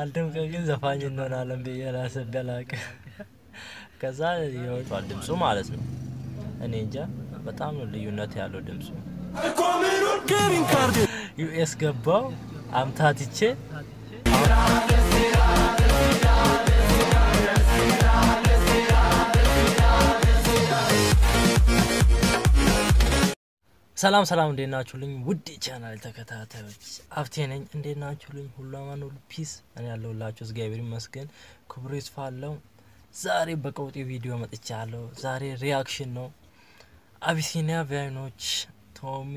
አንተም ግን ዘፋኝ እንሆናለን በየራስህ በላቀ ከዛ ይወጣል ድምጹ ማለት ነው እኔ እንጃ በጣም ነው ልዩነት ያለው ድምጹ ዩኤስ ገባው አምታትቼ ሰላም ሰላም እንደናችሁልኝ ውድ ቻናል ተከታታዮች አፍቴ ነኝ እንደናችሁልኝ ሁሉ አማን ሁሉ ፒስ እኔ ያለሁላችሁ እግዚአብሔር ይመስገን ክብሩ ይስፋለው ዛሬ በቀውጤ ቪዲዮ መጥቻለሁ ዛሬ ሪአክሽን ነው አቢሲኒያ ቫይኖች ቶሚ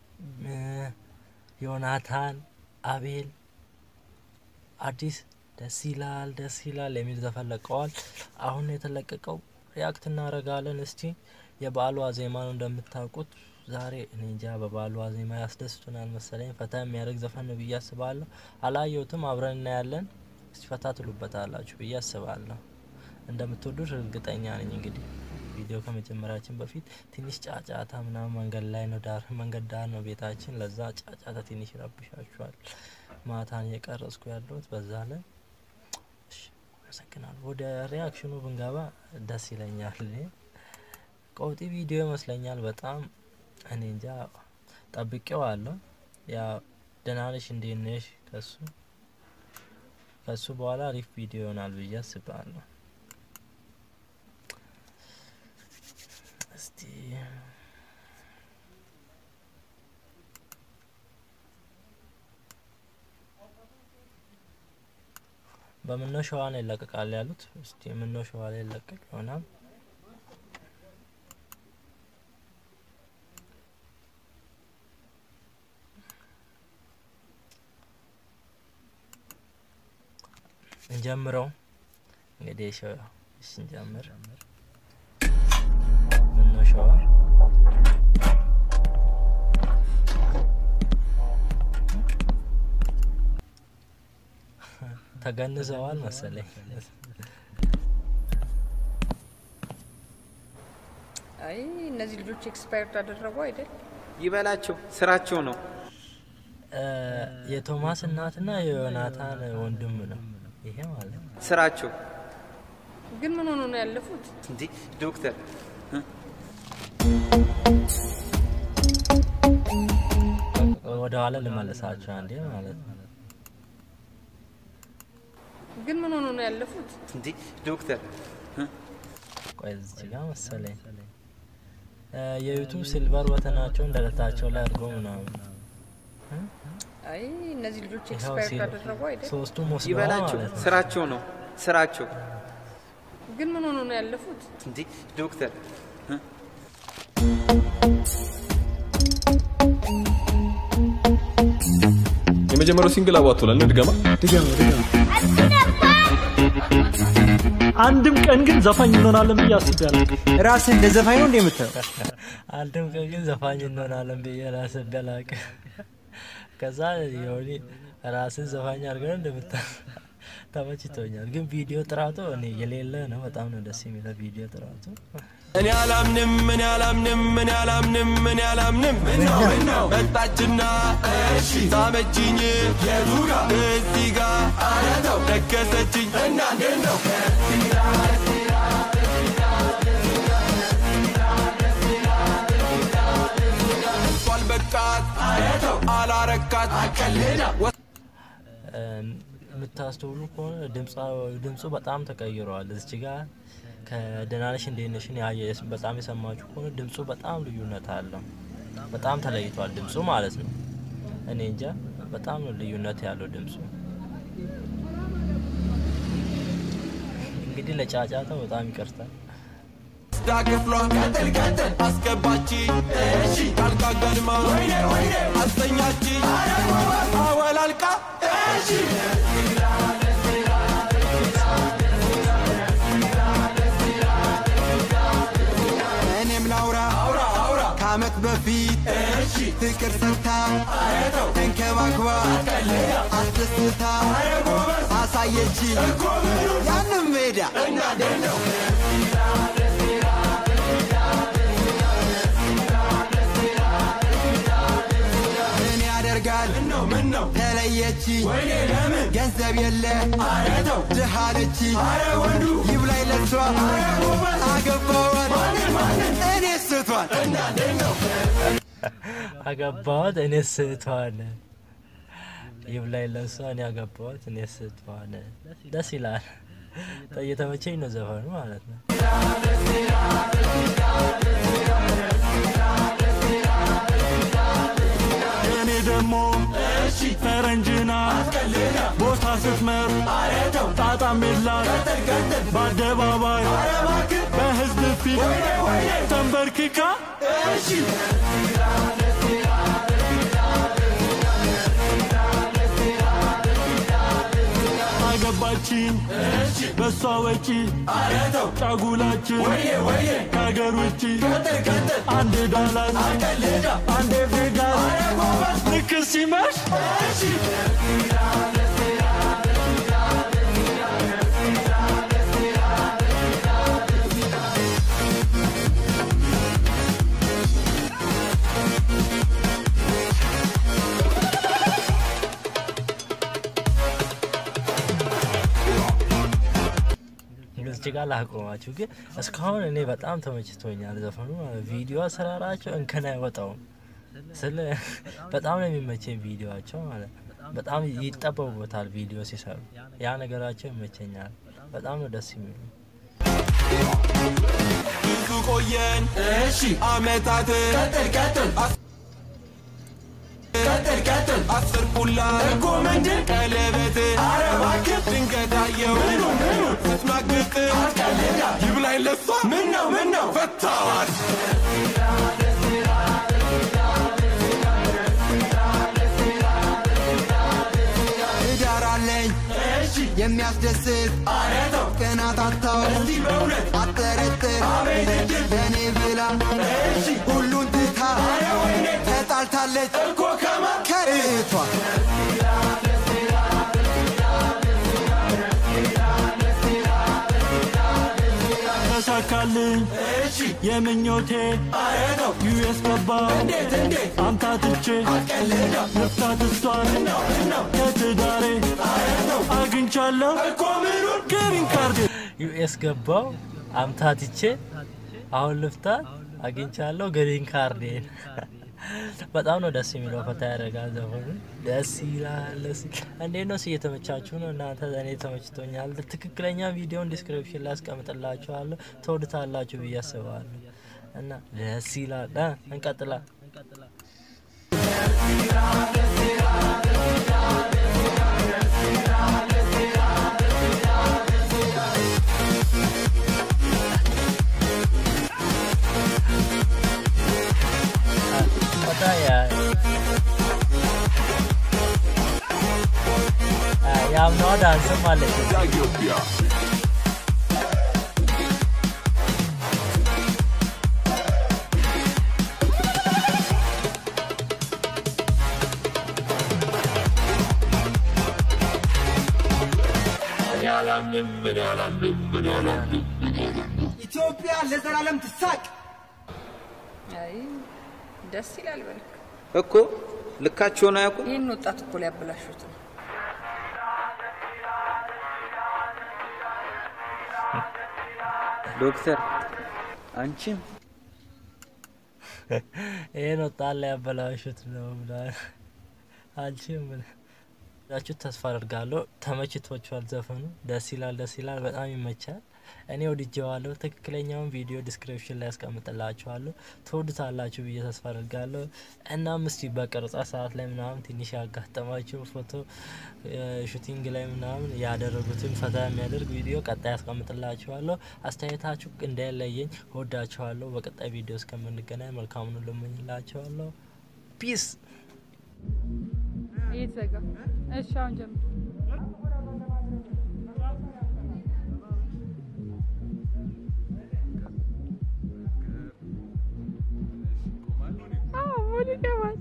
ዮናታን አቤል አዲስ ደስ ይላል የሚል ዘፈለቀዋል አሁን የተለቀቀው ሪአክት እናረጋለን እስቲ የባሉ አዜማ ነው እንደምታውቁት ዛሬ እንጃ በባሉ አዜማ ያስደስቱናል መሰለኝ ፈታ የሚያደርግ ዘፈን ነው በያስባለሁ አላየሁትም አብረን እናያለን እስቲ ፈታ ትሉበታላችሁ በያስባለሁ እንደምትወዱት እርግጠኛ ነኝ እንግዲህ ቪዲዮ ከመጀመራችን በፊት ትንሽ ጫጫታ ምናምን መንገድ ዳር ነው ቤታችን ለዛ ጫጫታ ትንሽ ረብሻችኋል ማታን የቀረጽኩ ያለሁት በዛ ላይ እሺ መሰከናል ወደ ሪአክሽኑ ብንገባ ደስ ይለኛል ቀውጢ ቪዲዮ ይመስለኛል በጣም እኔ እንጃ ጠብቄዋለሁ ያ ደናነሽ እንደነሽ ከሱ በኋላ አሪፍ ቪዲዮ ይሆናል ብዬ አስባለሁ እስቲ በመነው ሸዋን ይለቀቃል ያሉት እስቲ ምነው ሸዋ ላይ ይለቀቅ ይሆናል እንጀምረው እንግዲህ ሸዋ እንጀምር ምነው ሸዋ ተገንዘዋል መሰለኝ አይ እነዚህ ልጆች ኤክስፓየርድ አደረጉ አይደል ይበላቸው ስራቸው ነው የቶማስ እናትና የዮናታን ወንድም ነው ይሄ ማለት ስራቸው ግን ምን ሆኖ ነው ያለፉት እንዴ ዶክተር ወደ ኋላ ለማለሳቸው አንዴ ማለት ግን ምን ሆኖ ነው ያለፉት እንዴ ዶክተር ቆይዝ ጋር መሰለኝ የዩቲዩብ ሲልቨር በተናቸው እንደለታቸው ላይ አድርገው ነው አይ እነዚህ ልጆች ኤክስፓየርድ አደረጉ አይደል ሶስቱም ወስደው ይበላቸው ስራቸው ነው ስራቸው ግን ምን ሆኖ ነው ያለፉት እንዴ ዶክተር የመጀመሪያው ሲንግል አዋጥቷል ድጋማ አንድም ቀን ግን ዘፋኝ እንሆናለን በያስባለሁ ራስ እንደ ዘፋኝ ነው እንደምታው አንድም ቀን ግን ዘፋኝ እንሆናለን በየራስህ በላቀ ከዛ ይሆኒ ራስ ዘፋኝ አድርገን እንደምታው ተመችቶኛል ግን ቪዲዮ ጥራቱ እኔ የሌለ ነው በጣም ነው ደስ የሚለው ቪዲዮ ጥራቱ እኔ አላምንም ምነው መጣችና እሺ ታመጪኝ የዱጋ እዚህ ጋር አረተው ደከሰችኝ እና እንዴት ነው ባልበቃት አረተው አላረካት አቀለዳ ምታስተውሉ ከሆነ ድምጹ በጣም ተቀይሯል እዚህ ጋር ከደናነሽ እንደነሽን ያየስ በጣም የሰማችሁ ከሆነ ድምጹ በጣም ልዩነት አለው በጣም ተለይቷል ድምጹ ማለት ነው እኔ እንጃ በጣም ልዩነት ያለው ድምጹ እንግዲህ ለጫጫታው በጣም ይቀርታል ዳክፍሏ ቀጥል አስገባቺ እሺ ካልካጋልማ ወይኔ አስተኛቺ አወላልቃ እሺ እኔም ላውራ ካመት በፊት እሺ ፍቅር ሰታ አረተው እንከባክባ አስደስታ አሳየቺ ያንም ሜዳ እና ደንደው ምን ያደርጋል ምነው ተለየ አየቺ ገንዘብ የለ ድሃለቺ ይብላይ ለሷ አገባዋት እኔ ስቷል አገባዋት እኔ ስቷል ይብላይ ለሷ እኔ አገባዋት እኔ ስቷል ደስ ይላል እየተመቸኝ ነው ዘፈኑ ማለት ነው እኔ ደሞ ፈረንጅና ቦታ ስትመር ጣጣም የላት በአደባባይ በህዝብ ፊት ተንበርክካ አገባችን በሷ ወጪ ጫጉላችን ከሀገር ውጪ አንድ ዳላስ አንድ ቬጋስ ልክ ሲመሽ ጋር ላቆማችሁ ግን እስካሁን እኔ በጣም ተመችቶኛል ዘፈኑ ቪዲዮ አሰራራቸው እንከን አይወጣውም ስለ በጣም ነው የሚመቸኝ ቪዲዮአቸው ማለት በጣም ይጠበቡታል ቪዲዮ ሲሰሩ ያ ነገራቸው ይመቸኛል በጣም ነው ደስ የሚሉ ቆየን አመታት ቀጥል አስር ቁላ ኮመንድ ቀለበት አረባክ ድንገታየው ስትማግጥ ይብላይ ለሷ ምን ነው ፈታዋል ዳራለኝ የሚያስደስት አረተው ቀናታታው አጠረጥር ለኔ ብላ ሁሉን ትታ ተጣልታለች እኮ ከእህቷ ተሳካልኝ የምኞቴ ዩኤስ ገባ አምታትቼ ነፍታት እሷን ከትዳሬ አግኝቻለሁ ግሪን ካርድ ዩኤስ ገባው አምታትቼ አሁን ልፍታት አግኝቻለሁ ግሪን ካርዴን በጣም ነው ደስ የሚለው ፈታ ያደርጋል ዘፈኑ ደስ ይላል እንዴት ነው እየተመቻችሁ ነው እናንተ እኔ ተመችቶኛል ትክክለኛ ቪዲዮን ዲስክሪፕሽን ላይ አስቀምጥላችኋለሁ ተወድታላችሁ ብዬ አስባለሁ እና ደስ ይላል እንቀጥላ I'm not dancing ማለት ኢትዮጵያ ኢትዮጵያ ለዘላለም ትሳቅ አይ ደስ ይላል በልክ እኮ ልካቸው ነው ያውቁ ይሄን ወጣት እኮ ሊያበላሹት ነው ዶክተር አንቺም ይሄን ወጣት ሊያበላሹት ነው ብላል አንቺም ዳችሁ ተስፋ አደርጋለሁ ተመችቷችኋል ዘፈኑ ደስ ይላል በጣም ይመቻል እኔ ወድጄዋለሁ ትክክለኛውን ቪዲዮ ዲስክሪፕሽን ላይ አስቀምጥላችኋለሁ ተወዱታላችሁ ብዬ ተስፋ አደርጋለሁ እና ምስቲ በቀረጻ ሰዓት ላይ ምናምን ትንሽ ያጋጠማችሁ ፎቶ ሹቲንግ ላይ ምናምን ያደረጉትን ፈታ የሚያደርግ ቪዲዮ ቀጣይ አስቀምጥላችኋለሁ አስተያየታችሁ እንዳይለየኝ ወዳችኋለሁ በቀጣይ ቪዲዮ እስከምንገናኝ መልካም ነው ለምንላችኋለሁ ፒስ ይዘጋ እሺ አሁን ጀምር Monica was.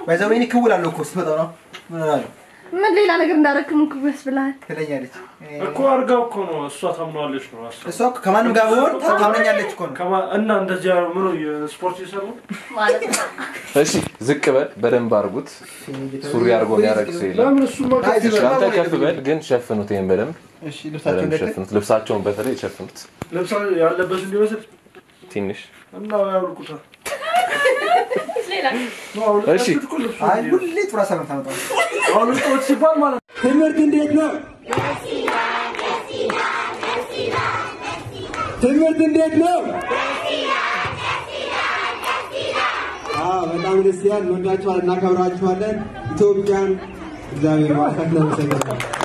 ባይዘወይኒ ክውላለሁ እኮ ስትመጣ ነው ምን አለው ምን ሌላ ነገር እንዳረክ ምን ኩበስ ብላል ትለኛለች እኮ አርጋው እኮ ነው እሷ ታምናለች ነው እሷ ከማንም ጋር ሆን ታምናኛለች እኮ ነው እና እንደዚህ ያው ምን ስፖርት ይሰሩ ማለት ነው እሺ ዝቅ በል በደንብ አርጉት ሱሪ አርጎ ያረክ ሲል ለምን እሱ አንተ ከፍ በል ግን ሸፍኑት ይሄን በደንብ እሺ ልብሳቸውን በተለይ ሸፍኑት ልብሳቸው ያለበሱ እንዲመስል ትንሽ እና ያውልቁታ እሺ አይ ሁሌ ጥራሳ ነው ታመጣው አሁን ቆጥ ሲባል ማለት ትምህርት እንዴት ነው ትምህርት እንዴት ነው በጣም ደስ ይላል እንወዳችኋለን እናከብራችኋለን ኢትዮጵያን እግዚአብሔር ይባርካችሁ